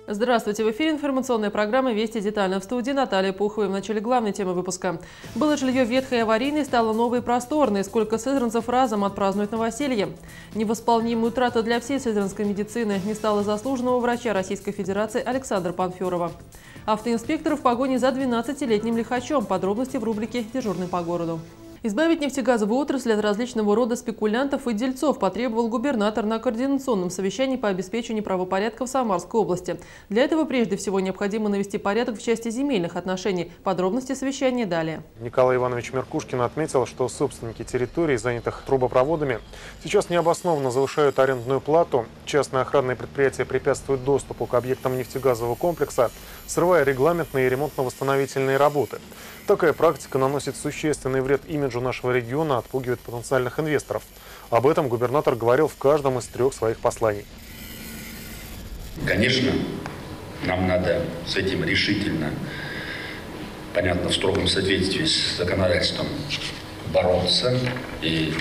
Здравствуйте! В эфире информационная программа «Вести детально». В студии Наталья Пухова. В начале главной темы выпуска. Было жилье ветхое и аварийное, стало новое и просторное. Сколько сызранцев разом отпразднуют новоселье. Невосполнимую утрату для всей сызранской медицины не стало заслуженного врача Российской Федерации Александра Панферова. Автоинспектор в погоне за 12-летним лихачом. Подробности в рубрике «Дежурный по городу». Избавить нефтегазовую отрасль от различного рода спекулянтов и дельцов потребовал губернатор на координационном совещании по обеспечению правопорядка в Самарской области. Для этого прежде всего необходимо навести порядок в части земельных отношений. Подробности совещания далее. Николай Иванович Меркушкин отметил, что собственники территорий, занятых трубопроводами, сейчас необоснованно завышают арендную плату. Частные охранные предприятия препятствуют доступу к объектам нефтегазового комплекса, срывая регламентные и ремонтно-восстановительные работы. Такая практика наносит существенный вред имиджу нашего региона, отпугивает потенциальных инвесторов. Об этом губернатор говорил в каждом из 3 своих посланий. Конечно, нам надо с этим решительно, понятно, в строгом соответствии с законодательством бороться. И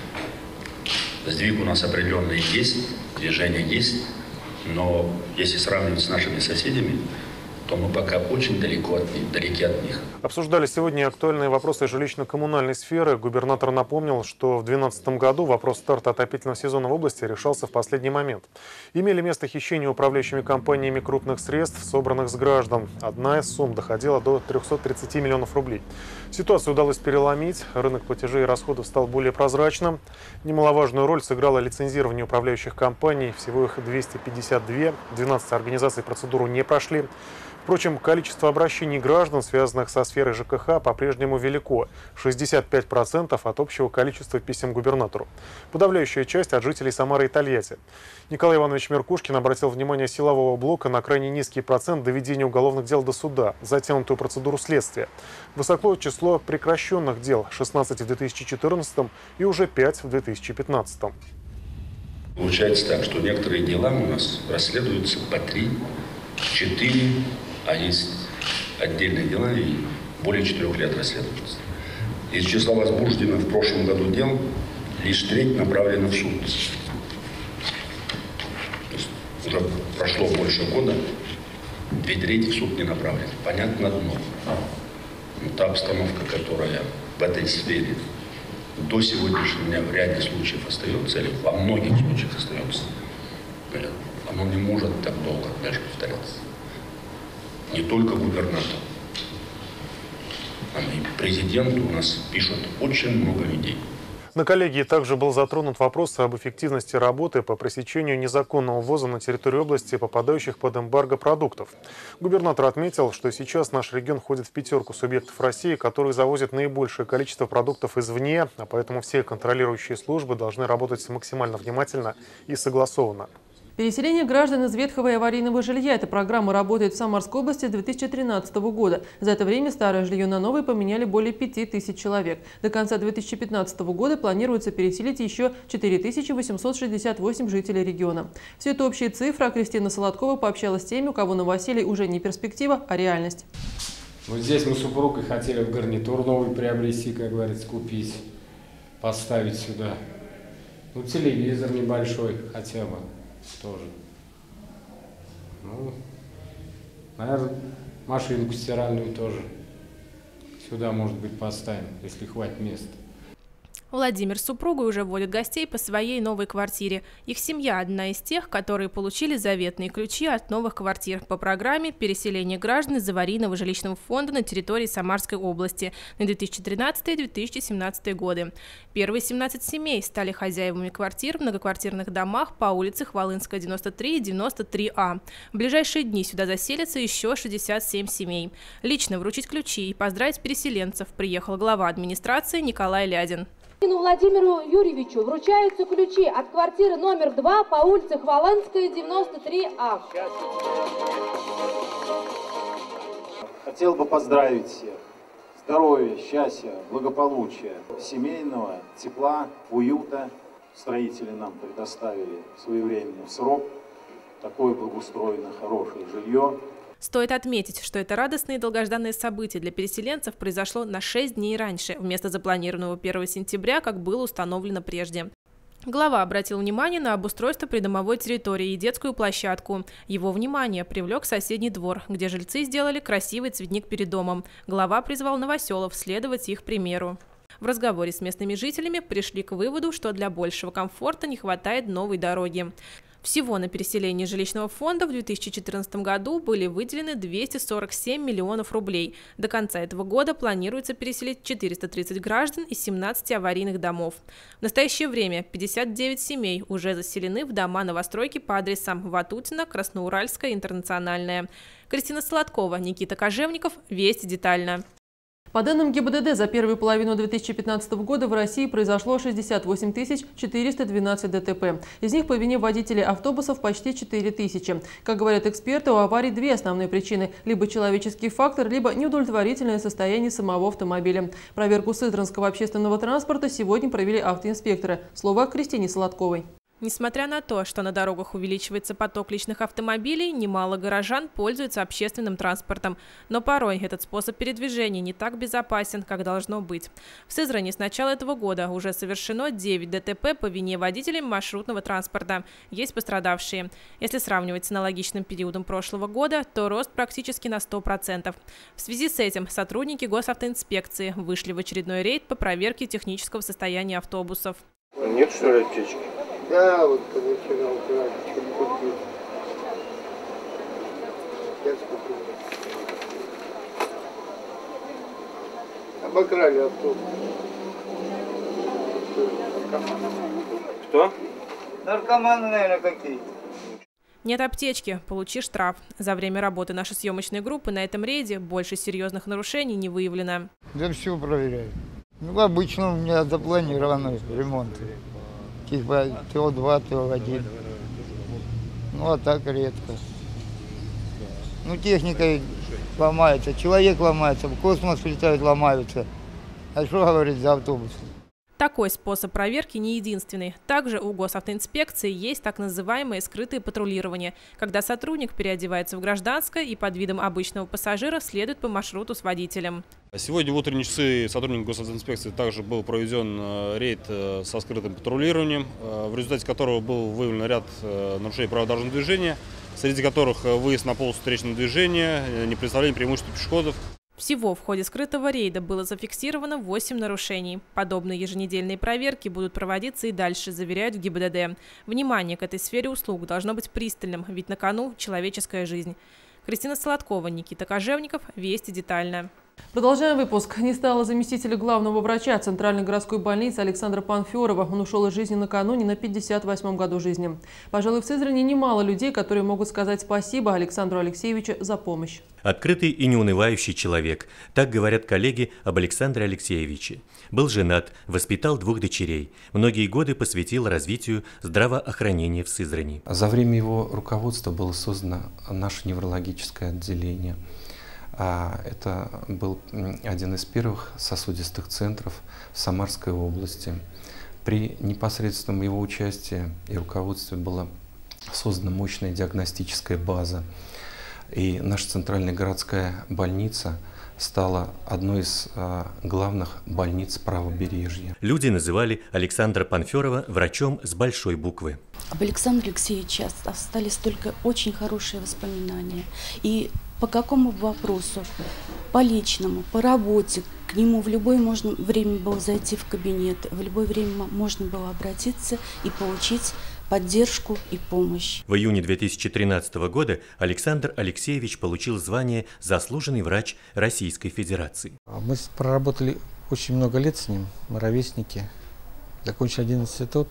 сдвиг у нас определенный есть, движение есть. Но если сравнивать с нашими соседями, то мы пока очень далеки от них. Обсуждали сегодня актуальные вопросы жилищно-коммунальной сферы. Губернатор напомнил, что в 2012 году вопрос старта отопительного сезона в области решался в последний момент. Имели место хищения управляющими компаниями крупных средств, собранных с граждан. Одна из сумм доходила до 330 миллионов рублей. Ситуацию удалось переломить, рынок платежей и расходов стал более прозрачным. Немаловажную роль сыграло лицензирование управляющих компаний. Всего их 252, 12 организаций процедуру не прошли. Впрочем, количество обращений граждан, связанных со сферой ЖКХ, по-прежнему велико – 65% от общего количества писем губернатору. Подавляющая часть от жителей Самары и Тольятти. Николай Иванович Меркушкин обратил внимание силового блока на крайне низкий процент доведения уголовных дел до суда, затянутую процедуру следствия. Высоко число прекращенных дел – 16 в 2014 и уже 5 в 2015. Получается так, что некоторые дела у нас расследуются по 3, 4, а есть отдельные дела и более 4 лет расследуются. Из числа возбужденных в прошлом году дел лишь треть направлена в суд. То есть уже прошло больше года, 2/3 в суд не направлены. Понятно одно. Но та обстановка, которая в этой сфере до сегодняшнего дня в ряде случаев остается, или во многих случаях остается, оно не может так долго дальше повторяться. Не только губернатор, но и президенту у нас пишут очень много людей. На коллегии также был затронут вопрос об эффективности работы по пресечению незаконного ввоза на территорию области попадающих под эмбарго продуктов. Губернатор отметил, что сейчас наш регион входит в 5 субъектов России, которые завозят наибольшее количество продуктов извне, а поэтому все контролирующие службы должны работать максимально внимательно и согласованно. Переселение граждан из ветхого и аварийного жилья. Эта программа работает в Самарской области с 2013 года. За это время старое жилье на новое поменяли более 5000 человек. До конца 2015 года планируется переселить еще 4868 жителей региона. Все это общая цифра. Кристина Солодкова пообщалась с теми, у кого новоселье уже не перспектива, а реальность. Вот здесь мы с супругой хотели в гарнитур новый приобрести, как говорится, купить, поставить сюда. Ну, телевизор небольшой хотя бы. Тоже. Ну, наверное, машинку стиральную тоже сюда, может быть, поставим, если хватит места. Владимир с супругой уже водит гостей по своей новой квартире. Их семья одна из тех, которые получили заветные ключи от новых квартир по программе переселения граждан из аварийного жилищного фонда на территории Самарской области на 2013-2017 годы. Первые 17 семей стали хозяевами квартир в многоквартирных домах по улице Хвалынская, 93 и 93А. В ближайшие дни сюда заселятся еще 67 семей. Лично вручить ключи и поздравить переселенцев приехал глава администрации Николай Лядин. Владимиру Юрьевичу вручаются ключи от квартиры номер 2 по улице Хвалынская, 93А. Хотел бы поздравить всех. Здоровья, счастья, благополучия, семейного, тепла, уюта. Строители нам предоставили своевременно в срок такое благоустроенное, хорошее жилье. Стоит отметить, что это радостное и долгожданное событие для переселенцев произошло на 6 дней раньше, вместо запланированного 1 сентября, как было установлено прежде. Глава обратил внимание на обустройство придомовой территории и детскую площадку. Его внимание привлек соседний двор, где жильцы сделали красивый цветник перед домом. Глава призвал новоселов следовать их примеру. В разговоре с местными жителями пришли к выводу, что для большего комфорта не хватает новой дороги. Всего на переселение жилищного фонда в 2014 году были выделены 247 миллионов рублей. До конца этого года планируется переселить 430 граждан из 17 аварийных домов. В настоящее время 59 семей уже заселены в дома новостройки по адресам Ватутина, Красноуральская, Интернациональная. Кристина Солодкова, Никита Кожевников. Вести детально. По данным ГИБДД, за первую половину 2015 года в России произошло 68 412 ДТП. Из них по вине водителей автобусов почти 4000. Как говорят эксперты, у аварий две основные причины – либо человеческий фактор, либо неудовлетворительное состояние самого автомобиля. Проверку сызранского общественного транспорта сегодня провели автоинспекторы. Слово Кристине Солодковой. Несмотря на то, что на дорогах увеличивается поток личных автомобилей, немало горожан пользуются общественным транспортом. Но порой этот способ передвижения не так безопасен, как должно быть. В Сызрани с начала этого года уже совершено 9 ДТП по вине водителей маршрутного транспорта. Есть пострадавшие. Если сравнивать с аналогичным периодом прошлого года, то рост практически на 100%. В связи с этим сотрудники госавтоинспекции вышли в очередной рейд по проверке технического состояния автобусов. Нет, что ли, аптечки? Да, вот позавчера украли, что-то купил. Я купил. Обокрали автобус. Кто? Наркоманы, наверное, какие-то. Нет аптечки, получи штраф. За время работы нашей съемочной группы на этом рейде больше серьезных нарушений не выявлено. Да все проверяю. Ну, обычно у меня запланированы ремонты. Типа ТО-2, ТО-1. Ну, а так редко. Ну, техника ломается, человек ломается, в космос летают, ломаются. А что говорить за автобус? Такой способ проверки не единственный. Также у госавтоинспекции есть так называемое скрытое патрулирование, когда сотрудник переодевается в гражданское и под видом обычного пассажира следует по маршруту с водителем. Сегодня в утренние часы сотрудникам госавтоинспекции также был проведен рейд со скрытым патрулированием, в результате которого был выявлен ряд нарушений правил дорожного движения, среди которых выезд на полосу встречного движения, непредоставление преимущества пешеходов. Всего в ходе скрытого рейда было зафиксировано 8 нарушений. Подобные еженедельные проверки будут проводиться и дальше, заверяют в ГИБДД. Внимание к этой сфере услуг должно быть пристальным, ведь на кону человеческая жизнь. Кристина Солодкова, Никита Кожевников. Вести детально. Продолжаем выпуск. Не стало заместителя главного врача Центральной городской больницы Александра Панферова. Он ушел из жизни накануне на 58-м году жизни. Пожалуй, в Сызрани немало людей, которые могут сказать спасибо Александру Алексеевичу за помощь. Открытый и неунывающий человек. Так говорят коллеги об Александре Алексеевиче. Был женат, воспитал 2 дочерей. Многие годы посвятил развитию здравоохранения в Сызрани. За время его руководства было создано наше неврологическое отделение. Это был один из первых сосудистых центров в Самарской области. При непосредственном его участии и руководстве была создана мощная диагностическая база. И наша центральная городская больница стала одной из главных больниц правобережья. Люди называли Александра Панферова врачом с большой буквы. Об Александре Алексеевиче остались только очень хорошие воспоминания. И по какому вопросу, по личному, по работе, к нему в любое время было зайти в кабинет, в любое время можно было обратиться и получить поддержку и помощь. В июне 2013 года Александр Алексеевич получил звание «Заслуженный врач Российской Федерации». Мы проработали очень много лет с ним, мы ровесники, закончили один институт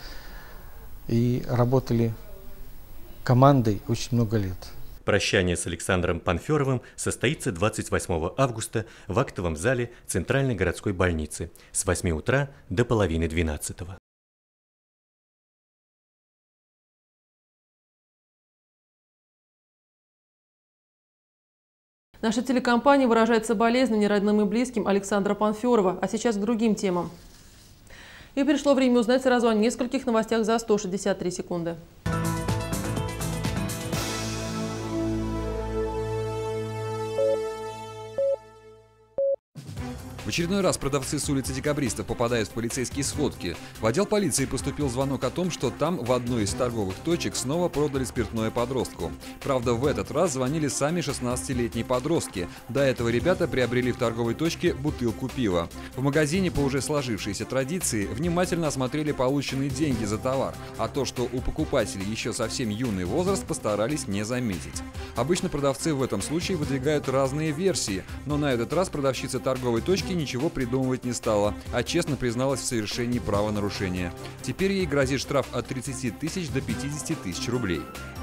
и работали командой очень много лет. Прощание с Александром Панферовым состоится 28 августа в актовом зале Центральной городской больницы с 8 утра до половины 12. Наша телекомпания выражает соболезнования родным и близким Александра Панферова. А сейчас к другим темам. И пришло время узнать сразу о нескольких новостях за 163 секунды. В очередной раз продавцы с улицы Декабристов попадают в полицейские сводки. В отдел полиции поступил звонок о том, что там в одной из торговых точек снова продали спиртное подростку. Правда, в этот раз звонили сами 16-летние подростки. До этого ребята приобрели в торговой точке бутылку пива. В магазине по уже сложившейся традиции внимательно осмотрели полученные деньги за товар, а то, что у покупателей еще совсем юный возраст, постарались не заметить. Обычно продавцы в этом случае выдвигают разные версии, но на этот раз продавщица торговой точки ничего придумывать не стала, а честно призналась в совершении правонарушения. Теперь ей грозит штраф от 30 тысяч до 50 тысяч рублей.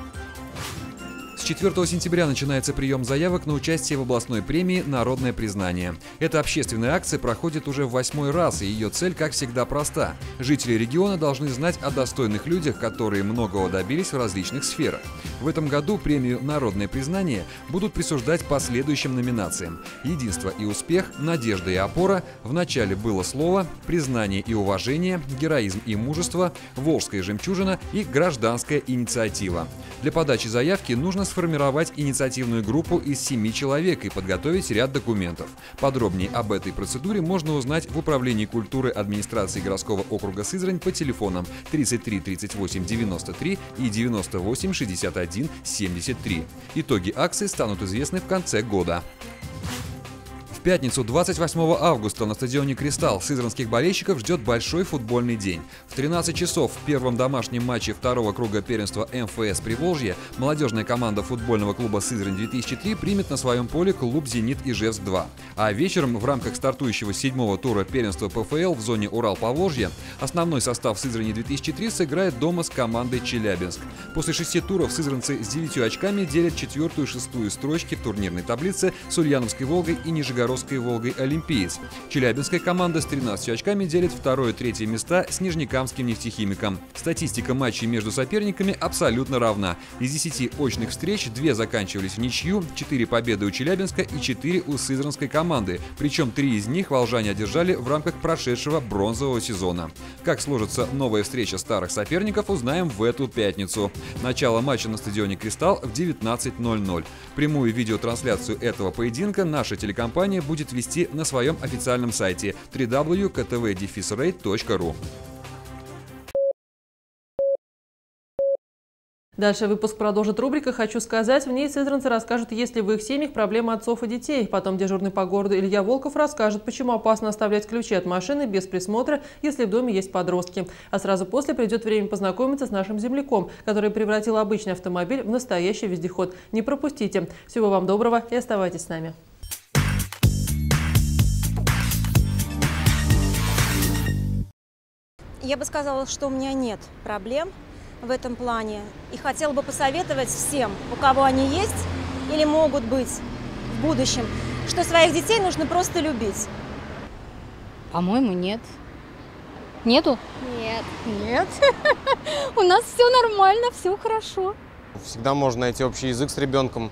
С 4 сентября начинается прием заявок на участие в областной премии «Народное признание». Эта общественная акция проходит уже в 8-й раз, и ее цель, как всегда, проста. Жители региона должны знать о достойных людях, которые многого добились в различных сферах. В этом году премию «Народное признание» будут присуждать по следующим номинациям: «Единство и успех», «Надежда и опора», «В начале было слово», «Признание и уважение», «Героизм и мужество», «Волжская жемчужина» и «Гражданская инициатива». Для подачи заявки нужно сформировать инициативную группу из 7 человек и подготовить ряд документов. Подробнее об этой процедуре можно узнать в Управлении культуры администрации городского округа Сызрань по телефонам 33 38 93 и 98 61 73. Итоги акции станут известны в конце года. В пятницу, 28 августа, на стадионе «Кристалл» сызранских болельщиков ждет большой футбольный день. В 13 часов в первом домашнем матче второго круга первенства МФС Приволжья молодежная команда футбольного клуба «Сызрань-2003» примет на своем поле клуб «Зенит» Ижевск-2. А вечером в рамках стартующего 7-го тура первенства ПФЛ в зоне Урал-Поволжье основной состав «Сызрани-2003» сыграет дома с командой «Челябинск». После 6 туров сызранцы с 9 очками делят 4-ю и 6-ю строчки в турнирной таблице с Ульяновской «Волгой» и Нижегородской «Волгой» «Олимпиец». Челябинская команда с 13 очками делит 2-е и 3-е места с Нижнекамским «Нефтехимиком». Статистика матчей между соперниками абсолютно равна. Из 10 очных встреч 2 заканчивались в ничью, 4 победы у Челябинска и 4 у сызранской команды. Причем 3 из них волжане одержали в рамках прошедшего бронзового сезона. Как сложится новая встреча старых соперников, узнаем в эту пятницу. Начало матча на стадионе «Кристалл» в 19:00. Прямую видеотрансляцию этого поединка наша телекомпания будет вести на своем официальном сайте www.ktv-rate.ru. Дальше выпуск продолжит рубрика «Хочу сказать». В ней сызранцы расскажут, есть ли в их семьях проблемы отцов и детей. Потом дежурный по городу Илья Волков расскажет, почему опасно оставлять ключи от машины без присмотра, если в доме есть подростки. А сразу после придет время познакомиться с нашим земляком, который превратил обычный автомобиль в настоящий вездеход. Не пропустите. Всего вам доброго и оставайтесь с нами. Я бы сказала, что у меня нет проблем в этом плане. И хотела бы посоветовать всем, у кого они есть или могут быть в будущем, что своих детей нужно просто любить. По-моему, нет. Нету? Нет. Нет. У нас все нормально, все хорошо. Всегда можно найти общий язык с ребенком.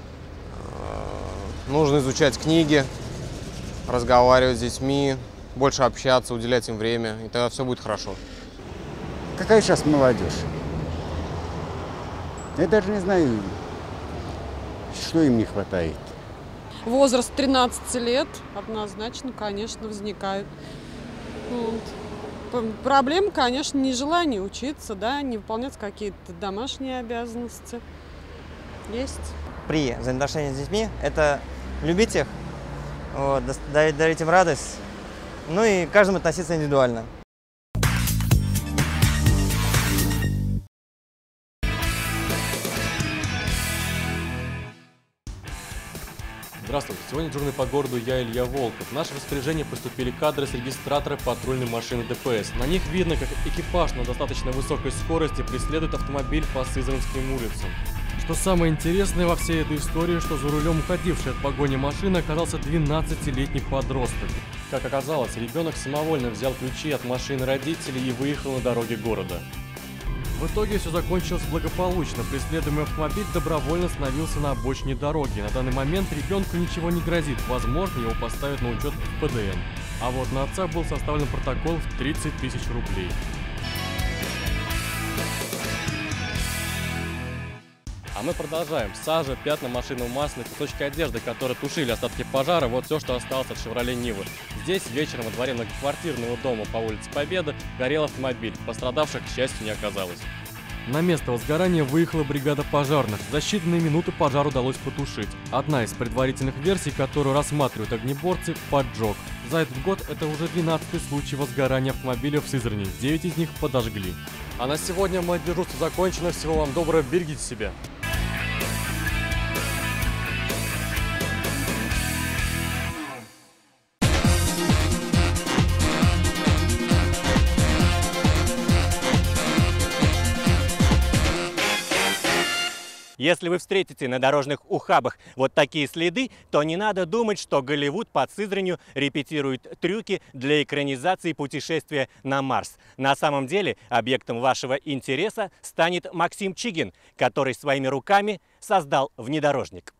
Нужно изучать книги, разговаривать с детьми, больше общаться, уделять им время, и тогда все будет хорошо. Какая сейчас молодежь? Я даже не знаю, что им не хватает. Возраст 13 лет однозначно, конечно, возникает. Вот. Проблема, конечно, нежелание учиться, да, не выполнять какие-то домашние обязанности. Есть. При взаимоотношениях с детьми – это любить их, вот, дарить им радость, ну и к каждому относиться индивидуально. Здравствуйте, сегодня дежурный по городу я, Илья Волков. В наше распоряжение поступили кадры с регистратора патрульной машины ДПС. На них видно, как экипаж на достаточно высокой скорости преследует автомобиль по Сызранским улицам. Что самое интересное во всей этой истории, что за рулем уходившей от погони машины оказался 12-летний подросток. Как оказалось, ребенок самовольно взял ключи от машины родителей и выехал на дороге города. В итоге все закончилось благополучно. Преследуемый автомобиль добровольно остановился на обочине дороги. На данный момент ребенку ничего не грозит. Возможно, его поставят на учет в ПДН. А вот на отца был составлен протокол в 30 тысяч рублей. А мы продолжаем. Сажа, пятна машинного масла, кусочки одежды, которые тушили остатки пожара, вот все, что осталось от «Шевроле Нивы». Здесь вечером во дворе многоквартирного дома по улице Победы горел автомобиль. Пострадавших, к счастью, не оказалось. На место возгорания выехала бригада пожарных. За считанные минуты пожар удалось потушить. Одна из предварительных версий, которую рассматривают огнеборцы – поджог. За этот год это уже 12-й случай возгорания автомобиля в Сызрани. 9 из них подожгли. А на сегодня мое дежурство закончено. Всего вам доброго, берегите себя. Если вы встретите на дорожных ухабах вот такие следы, то не надо думать, что Голливуд под Сызранью репетирует трюки для экранизации путешествия на Марс. На самом деле объектом вашего интереса станет Максим Чигин, который своими руками создал внедорожник.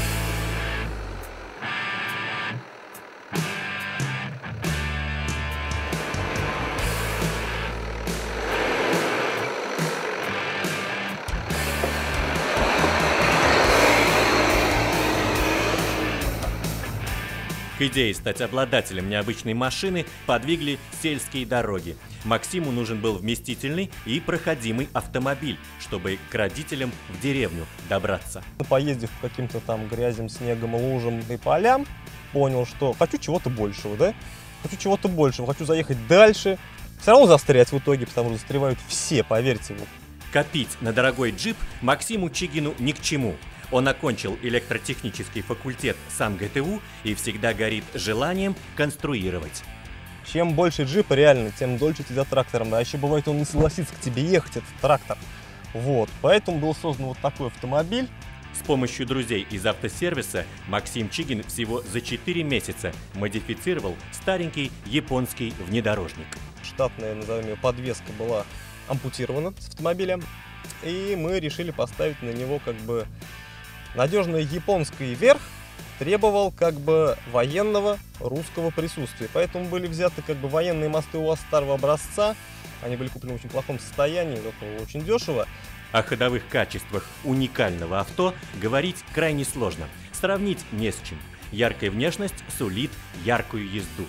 К идее стать обладателем необычной машины подвигли сельские дороги. Максиму нужен был вместительный и проходимый автомобиль, чтобы к родителям в деревню добраться. Поездив по каким-то там грязям, снегом, лужам и полям, понял, что хочу чего-то большего, да? Хочу чего-то большего, хочу заехать дальше. Все равно застрять в итоге, потому что застревают все, поверьте. Копить на дорогой джип Максиму Чигину ни к чему. Он окончил электротехнический факультет СамГТУ и всегда горит желанием конструировать. Чем больше джипа реально, тем дольше ты за трактором. А еще бывает, он не согласится к тебе ехать, этот трактор. Вот, поэтому был создан вот такой автомобиль. С помощью друзей из автосервиса Максим Чигин всего за 4 месяца модифицировал старенький японский внедорожник. Штатная, назовем ее, подвеска была ампутирована с автомобиля. И мы решили поставить на него как бы надежный японский верх, требовал как бы военного русского присутствия. Поэтому были взяты как бы военные мосты УАЗ старого образца. Они были куплены в очень плохом состоянии, очень дешево. О ходовых качествах уникального авто говорить крайне сложно. Сравнить не с чем. Яркая внешность сулит яркую езду.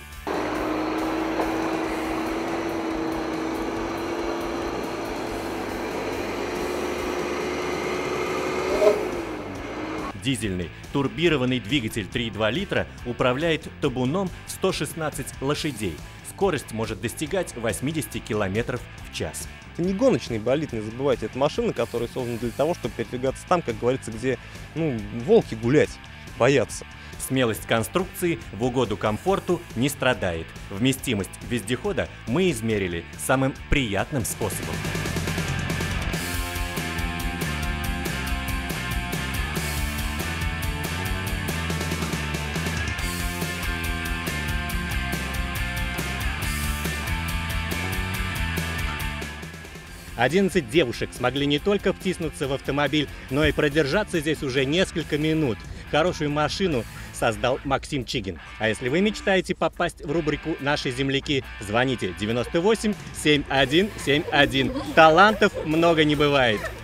Дизельный турбированный двигатель 3,2 литра управляет табуном в 116 лошадей. Скорость может достигать 80 км в час. Это не гоночный болид, не забывайте. Это машина, которая создана для того, чтобы передвигаться там, как говорится, где волки гулять боятся. Смелость конструкции в угоду комфорту не страдает. Вместимость вездехода мы измерили самым приятным способом. «11 девушек смогли не только втиснуться в автомобиль, но и продержаться здесь уже несколько минут. Хорошую машину создал Максим Чигин. А если вы мечтаете попасть в рубрику «Наши земляки», звоните 98 71 71. Талантов много не бывает.